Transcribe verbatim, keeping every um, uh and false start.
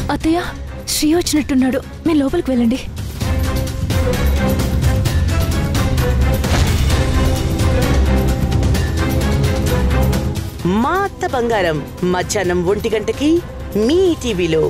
అత్తయ్య, శ్రీ వచ్చినట్టున్నాడు. మీరు లోపలికి వెళ్ళండి. మా అత్త బంగారం మధ్యాహ్నం ఒంటి గంటకి మీ టీవీలో.